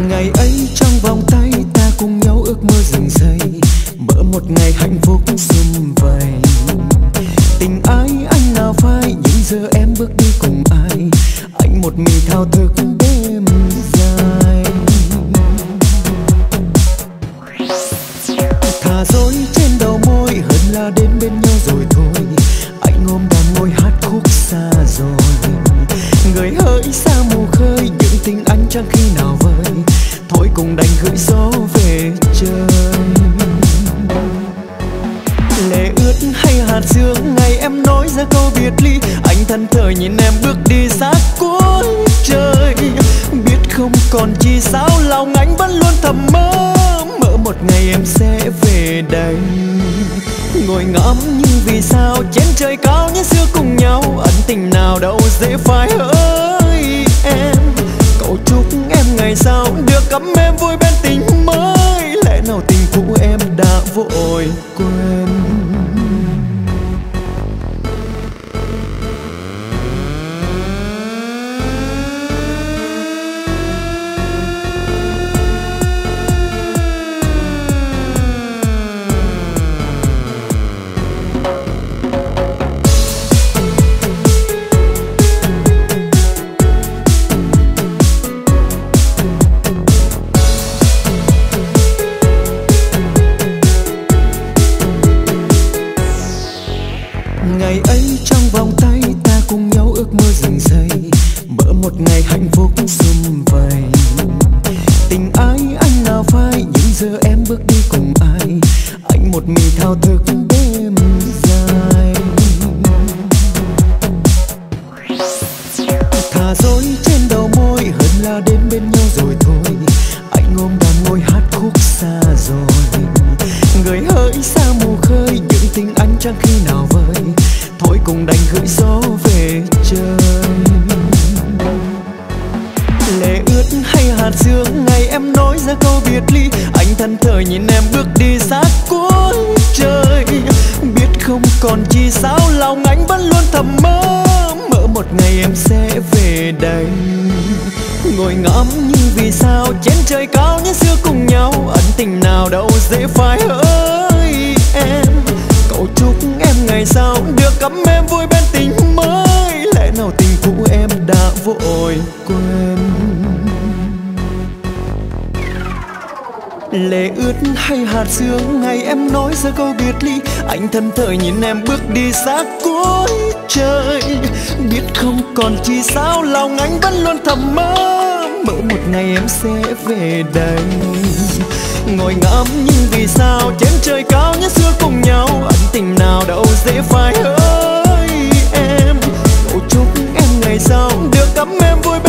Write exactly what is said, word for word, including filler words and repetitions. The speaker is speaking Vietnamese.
Ngày ấy trong vòng tay ta cùng nhau ước mơ rừng rây, mở một ngày hạnh phúc sum vầy. Tình ái anh nào phai, nhưng giờ em bước đi cùng ai, anh một mình thao thức đêm dài. Thà dối trên đầu môi hơn là đến bên nhau rồi thôi, anh ôm đàn môi hát khúc xa rồi. Người hỡi xa mù khơi, những tình anh chẳng khi nào vơi, thôi cùng đành gửi gió về trời. Lệ ướt hay hạt sương ngày em nói ra câu biệt ly, anh thân thờ nhìn em bước đi xa cuối trời. Biết không còn chi sao lòng anh vẫn luôn thầm mơ, mơ một ngày em sẽ về đây. Ngồi ngẫm nhưng vì sao trên trời cao như xưa cùng nhau, ân tình nào đâu dễ phai hỡi em. Cậu chúc em ngày sau được cắm em vui bên tình mới, lẽ nào tình cũ em đã vội quên. Ngày ấy trong vòng tay ta cùng nhau ước mơ rừng rây, mở một ngày hạnh phúc sum vầy. Tình ái anh nào phai, nhưng giờ em bước đi cùng ai, anh một mình thao thức đêm dài. Thà dối trên đầu môi hơn là đến bên nhau rồi thôi, anh ôm đàn môi hát khúc xa rồi. Người hỡi xa mù khơi, những tình anh chẳng khi nào vơi, thôi cùng đành gửi gió về trời. Lệ ướt hay hạt sương ngày em nói ra câu biệt ly, anh thân thờ nhìn em bước đi xa cuối trời. Biết không còn chi sao lòng anh vẫn luôn thầm mơ, mơ một ngày em sẽ về đây. Ngồi ngẫm nhưng vì sao trên trời cao như xưa cùng nhau, ân tình nào đâu dễ phai hỡi em. Cậu chúc em ngày sau được cắm em vui bên tình mới, lẽ nào tình cũ em đã vội quên. Lệ ướt hay hạt sương ngày em nói ra câu biệt ly, anh thân thờ nhìn em bước đi xa cuối trời. Biết không còn chi sao lòng anh vẫn luôn thầm mơ, mơ một ngày em sẽ về đây. Ngồi ngẫm nhưng vì sao trên trời cao như xưa cùng nhau, ân tình nào đâu dễ phai hỡi em. Cậu chúc em ngày sau được cắm em vui